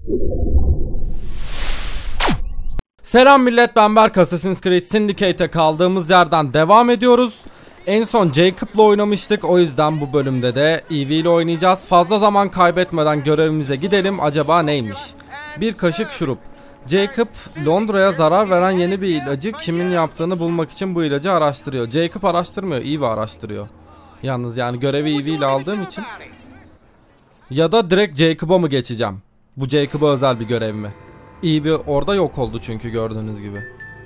Selam millet, ben Berk. Assassin's Creed Syndicate'e kaldığımız yerden devam ediyoruz. En son Jacob'la oynamıştık, o yüzden bu bölümde de Evie ile oynayacağız. Fazla zaman kaybetmeden görevimize gidelim. Acaba neymiş? Bir kaşık şurup. Jacob, Londra'ya zarar veren yeni bir ilacı kimin yaptığını bulmak için bu ilacı araştırıyor. Jacob araştırmıyor, Evie araştırıyor. Yalnız yani görevi Evie ile aldığım için. Ya da direkt Jacob'a mı geçeceğim? Bu Jacob'a özel bir görev mi? Evie orada yok oldu çünkü gördüğünüz gibi.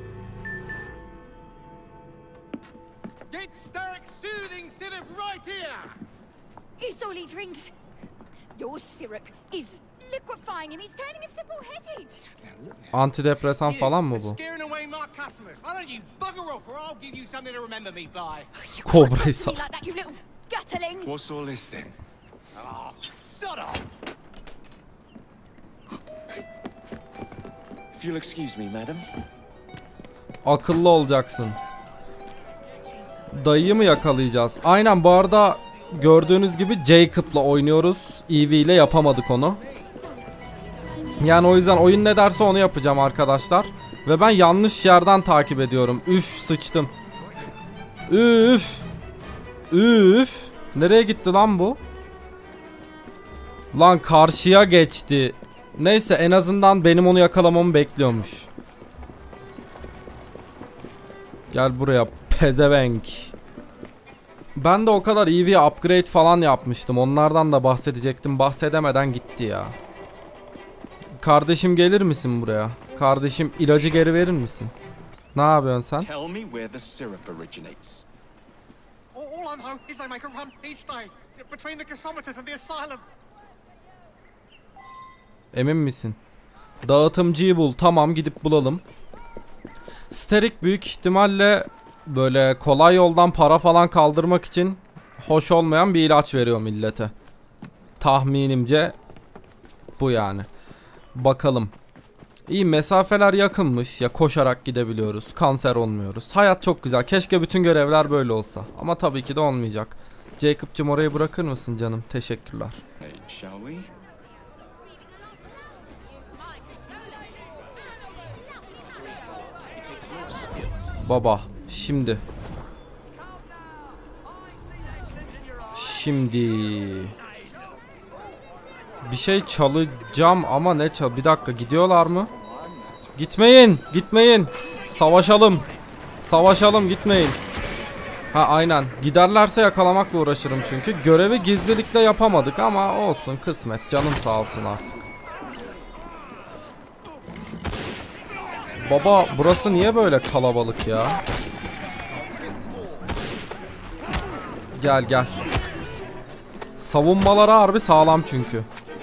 It's all he drinks. Your syrup is liquefying him. He's turning him simple-headed. Antidepresan falan mı bu? Kobra'yı sal. What's all this then? If you'll excuse me, madam. Akıllı olacaksın. Dayıyı mı yakalayacağız? Aynen, bu arada gördüğünüz gibi Jacob'la oynuyoruz. Evie ile yapamadık onu. Yani o yüzden oyun ne derse onu yapacağım arkadaşlar. Ve ben yanlış yerden takip ediyorum. Üf, sıçtım. Üf. Üf. Nereye gitti lan bu? Lan karşıya geçti. Neyse, en azından benim onu yakalamamı bekliyormuş. Gel buraya pezevenk. Ben de o kadar Evie upgrade falan yapmıştım. Onlardan da bahsedecektim. Bahsedemeden gitti ya. Kardeşim, gelir misin buraya? Kardeşim, ilacı geri verir misin? Ne yapıyorsun sen? Tell me where the syrup originates. All I know is they make a run each day between the gasometers and the asylum. Emin misin? Dağıtımcıyı bul. Tamam, gidip bulalım. Sterik büyük ihtimalle böyle kolay yoldan para falan kaldırmak için hoş olmayan bir ilaç veriyor millete. Tahminimce bu yani. Bakalım. İyi, mesafeler yakınmış. Ya koşarak gidebiliyoruz. Kanser olmuyoruz. Hayat çok güzel. Keşke bütün görevler böyle olsa. Ama tabii ki de olmayacak. Jacob'cum, orayı bırakır mısın canım? Teşekkürler. Hey, shall we? Baba, şimdi. Bir şey çalacağım ama ne çal? Bir dakika, gidiyorlar mı? Gitmeyin, gitmeyin. Savaşalım. Savaşalım, gitmeyin. Ha, aynen. Giderlerse yakalamakla uğraşırım çünkü. Görevi gizlilikle yapamadık ama olsun, kısmet. Canım sağ olsun artık. Baba, burası niye böyle kalabalık ya? Gel gel. Savunmaları harbi sağlam çünkü.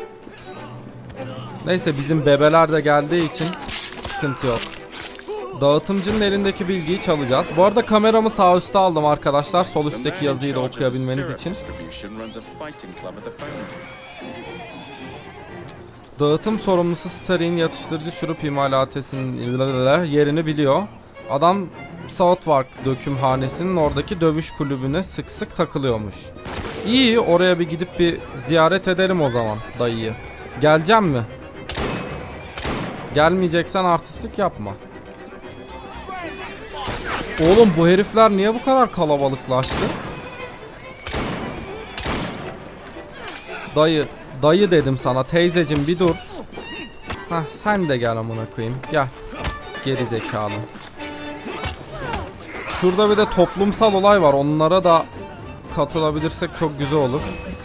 Neyse, bizim bebeler de geldiği için sıkıntı yok. Dağıtımcının elindeki bilgiyi çalacağız. Bu arada kameramı sağ üstte aldım arkadaşlar. Sol üstteki yazıyı da okuyabilmeniz için. Dağıtım sorumlusu Sterik'in yatıştırıcı şurup imalatesinin yerini biliyor. Adam Southwark dökümhanesinin oradaki dövüş kulübüne sık sık takılıyormuş. İyi, oraya bir gidip bir ziyaret edelim o zaman dayıyı. Geleceğim mi? Gelmeyeceksen artistlik yapma. Oğlum, bu herifler niye bu kadar kalabalıklaştı? Dayı dedim sana, teyzecim bir dur. Hah, sen de gel amına koyayım, gel. Geri zekalı. Şurada bir de toplumsal olay var, onlara da katılabilirsek çok güzel olur.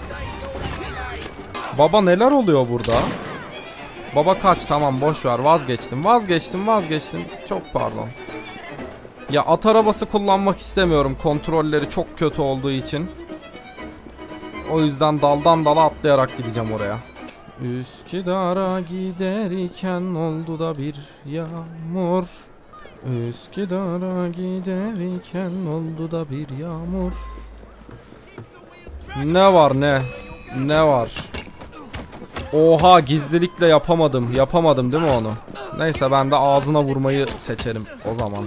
Baba, neler oluyor burada? Baba kaç, tamam boş ver, vazgeçtim. Çok pardon. Ya, at arabası kullanmak istemiyorum, kontrolleri çok kötü olduğu için. O yüzden daldan dala atlayarak gideceğim oraya. Üsküdar'a giderken oldu da bir yağmur. Üsküdar'a giderken oldu da bir yağmur. Ne var ne? Ne var? Oha, gizlilikle yapamadım değil mi onu? Neyse, ben de ağzına vurmayı seçerim o zaman.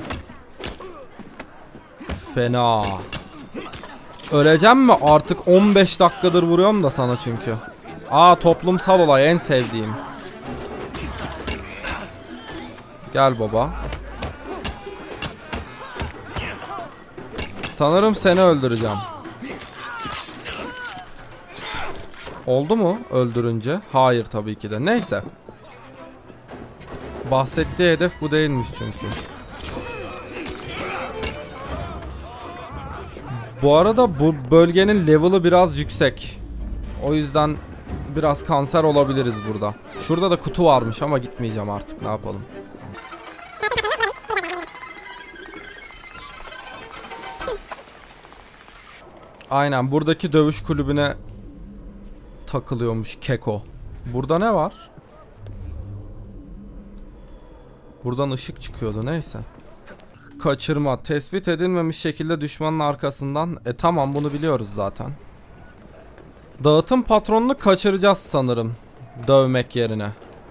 Fena. Öleceğim mi? Artık 15 dakikadır vuruyorum da sana çünkü. Aa, toplumsal olay en sevdiğim. Gel baba. Sanırım seni öldüreceğim. Oldu mu öldürünce? Hayır tabii ki de. Neyse. Bahsettiği hedef bu değilmiş çünkü. Bu arada bu bölgenin level'ı biraz yüksek. O yüzden biraz kanser olabiliriz burada. Şurada da kutu varmış ama gitmeyeceğim artık. Ne yapalım? Aynen buradaki dövüş kulübüne takılıyormuş Keko. Burada ne var? Buradan ışık çıkıyordu, neyse. Kaçırma. Tespit edilmemiş şekilde düşmanın arkasından. Tamam, bunu biliyoruz zaten. Dağıtım patronunu kaçıracağız sanırım. Dövmek yerine.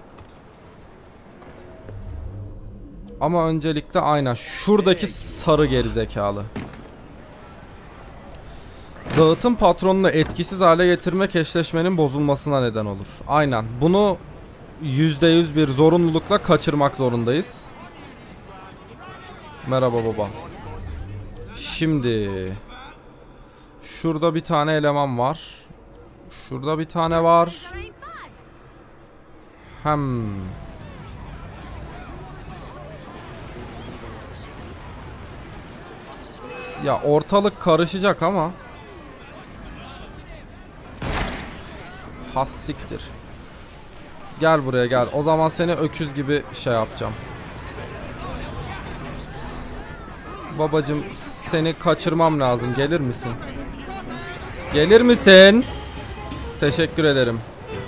Ama öncelikle aynen şuradaki sarı gerizekalı. Dağıtım patronunu etkisiz hale getirmek eşleşmenin bozulmasına neden olur. Aynen. Bunu %100 bir zorunlulukla kaçırmak zorundayız. Merhaba baba. Şimdi şurada bir tane eleman var. Şurada bir tane var. Ya ortalık karışacak ama. Has siktir. Gel buraya gel. O zaman seni öküz gibi şey yapacağım. Babacım seni kaçırmam lazım. Gelir misin? Gelir misin? Teşekkür ederim.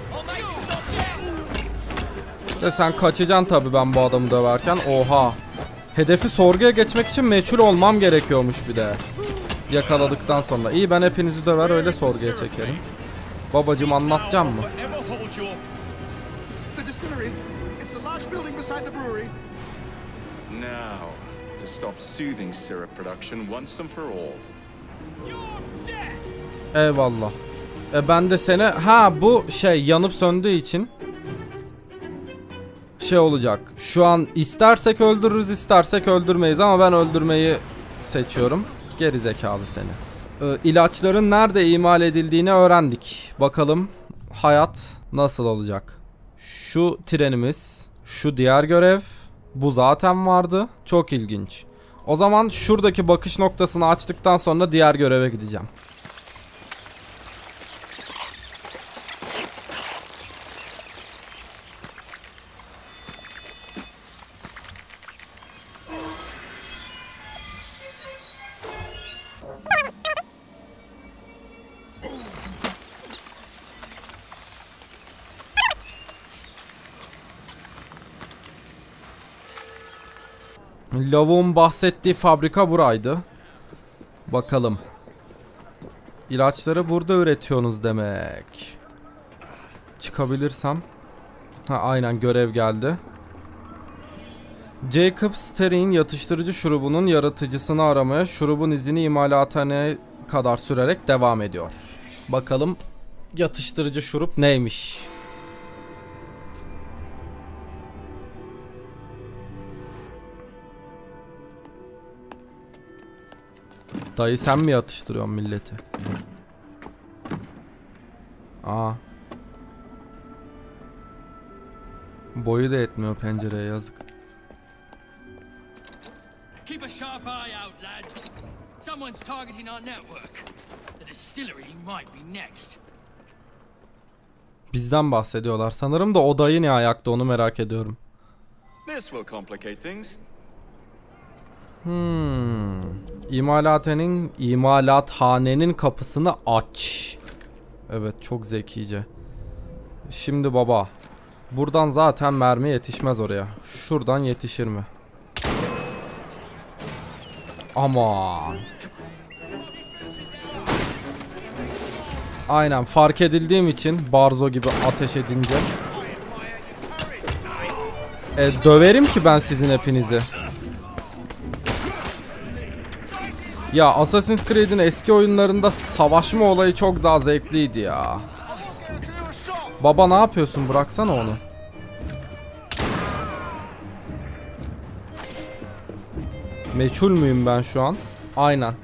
De sen kaçacaksın tabii ben bu adamı döverken. Oha. Hedefi sorguya geçmek için meçhul olmam gerekiyormuş bir de. Yakaladıktan sonra. İyi, ben hepinizi döver öyle sorguya çekerim. Babacım anlatacağım mı? Now, to stop soothing syrup production once and for all. Eyvallah. Ben de seni... Ha, bu şey yanıp söndüğü için şey olacak. Şu an istersek öldürürüz, istersek öldürmeyiz ama ben öldürmeyi seçiyorum. Geri zekalı seni. İlaçların nerede imal edildiğini öğrendik. Bakalım hayat nasıl olacak? Şu trenimiz, şu diğer görev, bu zaten vardı. Çok ilginç. O zaman şuradaki bakış noktasını açtıktan sonra diğer göreve gideceğim. Lavuğun bahsettiği fabrika buraydı. Bakalım. İlaçları burada üretiyorsunuz demek. Çıkabilirsem. Ha, aynen görev geldi. Jacob Sterling yatıştırıcı şurubunun yaratıcısını aramaya şurubun izini imalathaneye kadar sürerek devam ediyor. Bakalım yatıştırıcı şurup neymiş? Dayı sen mi yatıştırıyorsun milleti? Aa. Boyu da etmiyor pencereye, yazık. Keep a sharp eye out, lads. Someone's targeting our network. The distillery might be next. Bizden bahsediyorlar. Sanırım da o dayı ne ayakta, onu merak ediyorum. This will complicate things. İmalathanenin kapısını aç. Evet, çok zekice. Şimdi baba. Buradan zaten mermi yetişmez oraya. Şuradan yetişir mi? Aman. Aynen, fark edildiğim için Barzo gibi ateş edince. Döverim ki ben sizin hepinizi. Ya Assassin's Creed'in eski oyunlarında savaşma olayı çok daha zevkliydi ya. Baba ne yapıyorsun? Bıraksana onu. Meçhul müyüm ben şu an? Aynen.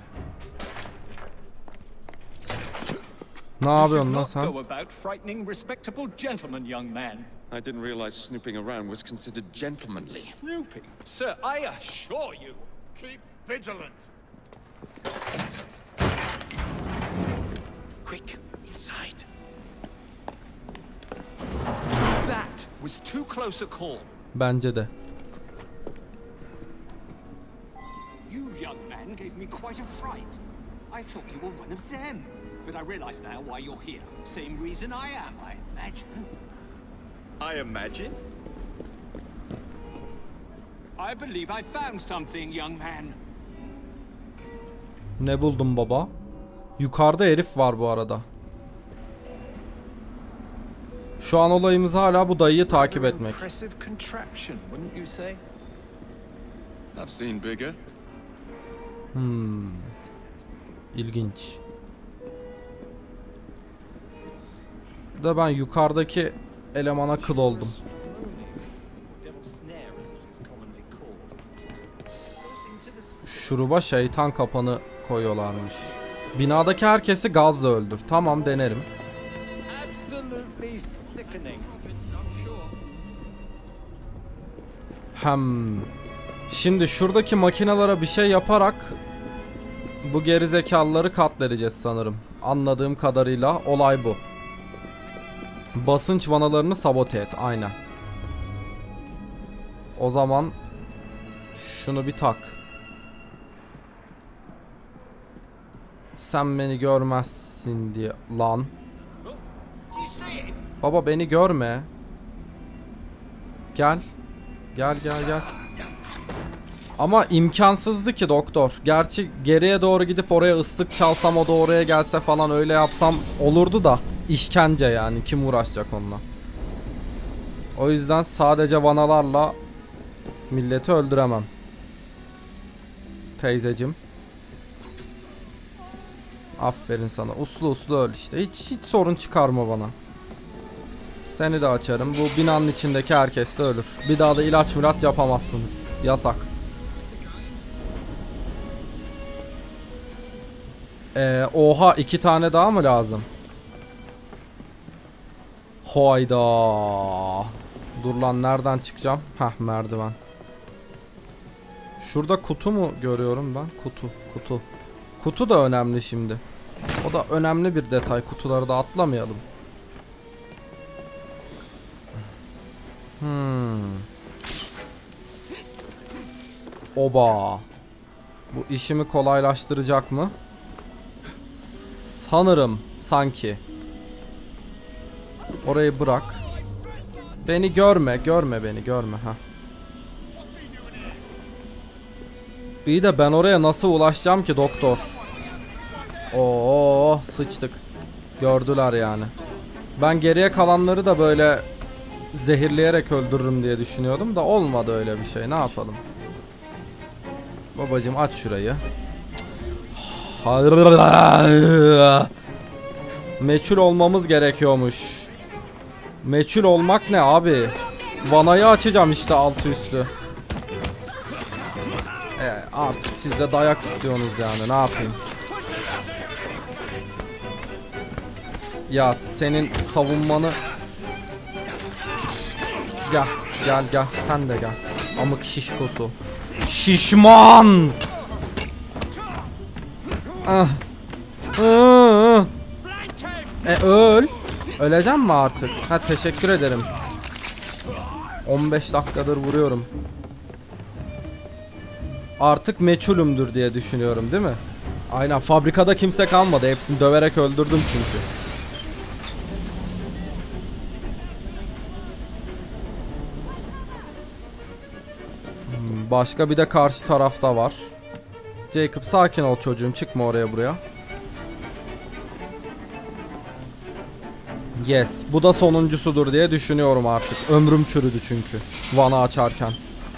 Ne yapıyorsun lan sen? Go about frightening respectable gentlemen, young man. I didn't realize snooping around was considered gentlemanly. Snooping, sir, I assure you. Keep vigilant. Quick, inside. That was too close a call. Bence de. You young man gave me quite a fright. I thought you were one of them. But I realize now why you're here. Same reason I am, I imagine. I imagine? I believe I found something, young man. Ne buldun baba? Yukarıda herif var bu arada. Şu an olayımız hala bu dayıyı takip etmek. Impressive contraption, wouldn't you say? I've seen bigger. İlginç. Bir de ben yukarıdaki elemana kıl oldum. Şuruba şeytan kapanı koyuyorlarmış. Binadaki herkesi gazla öldür. Tamam, denerim. Absolutely sickening. Şimdi şuradaki makinalara bir şey yaparak bu gerizekalıları katledeceğiz sanırım. Anladığım kadarıyla olay bu. Basınç vanalarını sabote et. Aynen. O zaman şunu bir tak. Sen beni görmezsin diye. Lan. Baba beni görme. Gel. Gel. Ama imkansızdı ki doktor. Gerçi geriye doğru gidip oraya ıslık çalsam, o da oraya gelse falan, öyle yapsam olurdu da. İşkence yani. Kim uğraşacak onunla? O yüzden sadece vanalarla milleti öldüremem. Teyzecim. Aferin sana. Uslu uslu öl işte. Hiç sorun çıkarma bana. Seni de açarım. Bu binanın içindeki herkes de ölür. Bir daha da ilaç milat yapamazsınız. Yasak. Oha, 2 tane daha mı lazım? Hayda. Dur lan, nereden çıkacağım? Heh, merdiven. Şurada kutu mu görüyorum ben? Kutu. Kutu da önemli şimdi. O da önemli bir detay. Kutuları da atlamayalım. Oba. Bu işimi kolaylaştıracak mı? Sanırım. Sanki. Orayı bırak. Beni görme. Görme beni. Görme. Ha. İyi de ben oraya nasıl ulaşacağım ki doktor? Oo, sıçtık. Gördüler yani. Ben geriye kalanları da böyle zehirleyerek öldürürüm diye düşünüyordum da olmadı öyle bir şey. Ne yapalım? Babacım aç şurayı. Meçhul olmamız gerekiyormuş. Meçhul olmak ne abi? Vanayı açacağım işte altı üstü. Artık siz de dayak istiyorsunuz yani, ne yapayım? Ya senin savunmanı... Gel sen de gel. Amık şişkosu. Şişman! Öl. Öleceğim mi artık? Ha, teşekkür ederim. 15 dakikadır vuruyorum. Artık meçhulümdür diye düşünüyorum, değil mi? Aynen, fabrikada kimse kalmadı. Hepsini döverek öldürdüm çünkü. Başka bir de karşı tarafta var. Jacob sakin ol çocuğum, çıkma oraya buraya. Yes, bu da sonuncusudur diye düşünüyorum artık. Ömrüm çürüdü çünkü vanı açarken.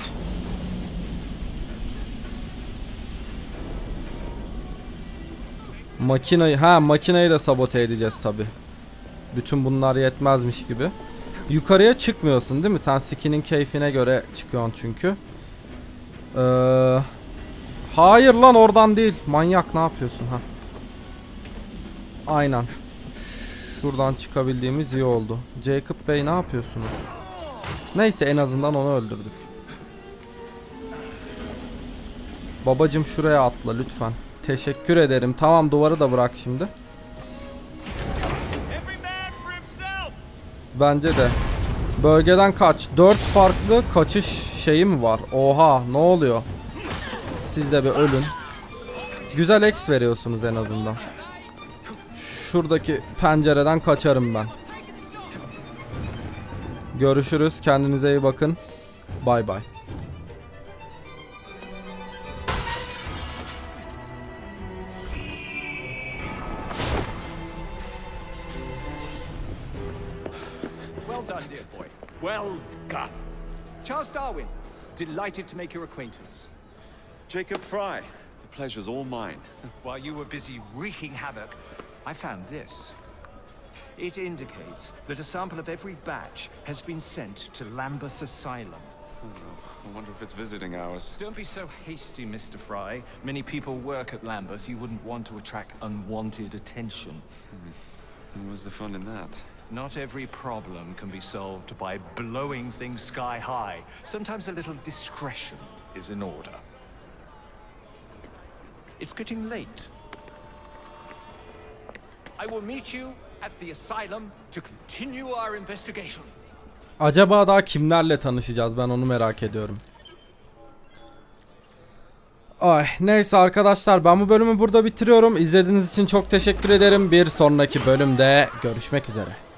Makineyi de sabote edeceğiz tabi. Bütün bunlar yetmezmiş gibi. Yukarıya çıkmıyorsun değil mi? Sen skin'in keyfine göre çıkıyorsun çünkü. Hayır lan, oradan değil. Manyak, ne yapıyorsun ha? Aynen. Şuradan çıkabildiğimiz iyi oldu. Jacob Bey ne yapıyorsunuz? Neyse, en azından onu öldürdük. Babacım şuraya atla lütfen. Teşekkür ederim. Tamam, duvarı da bırak şimdi. Bence de. Bölgeden kaç. 4 farklı kaçış şeyi mi var? Oha, ne oluyor? Siz de bir ölün. Güzel X veriyorsunuz en azından. Şuradaki pencereden kaçarım ben. Görüşürüz. Kendinize iyi bakın. Bay bay. Well done, dear boy. Well done. Charles Darwin, delighted to make your acquaintance. Jacob Fry, the pleasure's all mine. While you were busy wreaking havoc, I found this. It indicates that a sample of every batch has been sent to Lambeth Asylum. I wonder if it's visiting hours. Don't be so hasty, Mr. Fry. Many people work at Lambeth. You wouldn't want to attract unwanted attention. And what's the fun in that? Not every problem can be solved by blowing things sky high. Sometimes a little discretion is in order. It's getting late. I will meet you at the asylum to continue our investigation. Acaba daha kimlerle tanışacağız, ben onu merak ediyorum. Ay, neyse arkadaşlar, ben bu bölümü burada bitiriyorum. İzlediğiniz için çok teşekkür ederim. Bir sonraki bölümde görüşmek üzere.